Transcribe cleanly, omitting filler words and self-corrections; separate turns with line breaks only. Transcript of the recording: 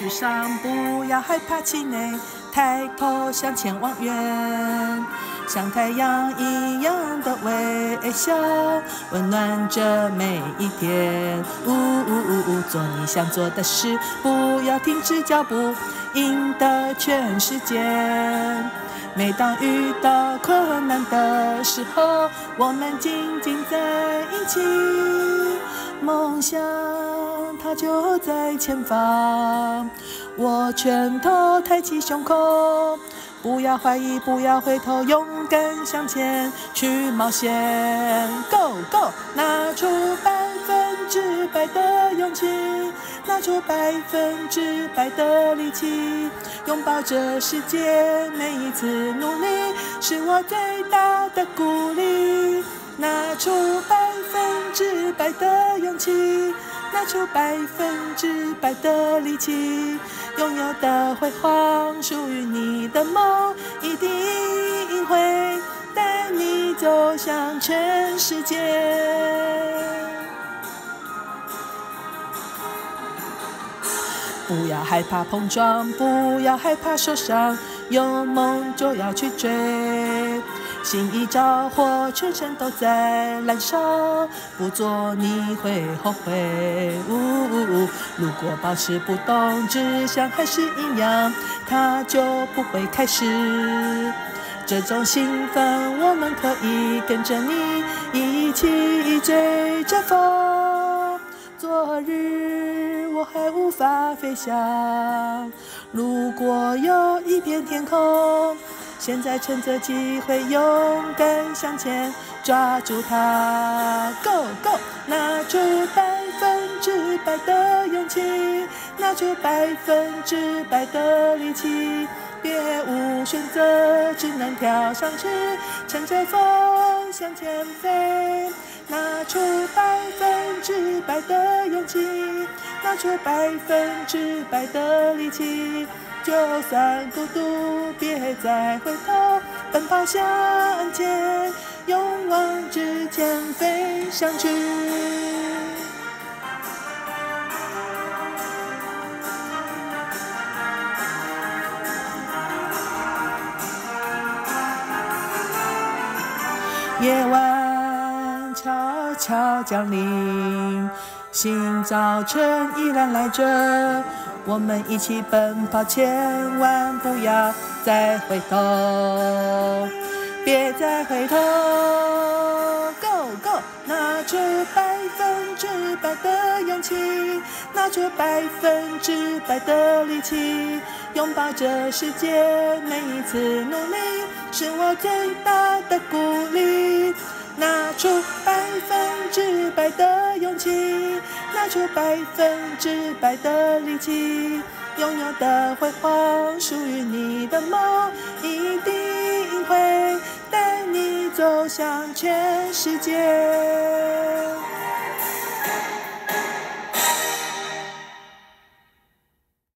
沮丧，不要害怕气馁，抬头向前望远，像太阳一样的微笑，温暖着每一天。做你想做的事，不要停止脚步，赢得全世界。每当遇到困难的时候，我们紧紧在一起，梦想它就在前方。我拳头抬起胸口，不要怀疑，不要回头，勇敢向前去冒险。Go Go， 拿出100%的勇气，拿出100%的力气，拥抱这世界，每一次努力是我最大的鼓励。拿出100%的勇气，拿出100%的力气，拥有的辉煌属于你的梦，一定会带你走向全世界。不要害怕碰撞，不要害怕受伤，有梦就要去追。心一着火，全身都在燃烧，不做你会后悔。如果保持不动，志向还是一样，它就不会开始。这种兴奋，我们可以跟着你一起追着风。昨日我还无法飞翔，如果有一片天空，现在趁着机会勇敢向前，抓住它。Go Go， 拿出100%的勇气，拿出100%的力气，别无选择，只能跳上去，乘着风向前飞。拿出100%的勇气，拿出100%的力气，就算孤独，别再回头，奔跑向前，勇往直前飞上去。夜晚悄悄降临，新早晨依然来着，我们一起奔跑，千万不要再回头，别再回头。Go Go， 拿出100%的勇气，拿出100%的力气，拥抱这世界，每一次努力是我最大的鼓励。拿出100%的勇气，拿出100%的力气，拥有的辉煌属于你的梦，一定会带你走向全世界。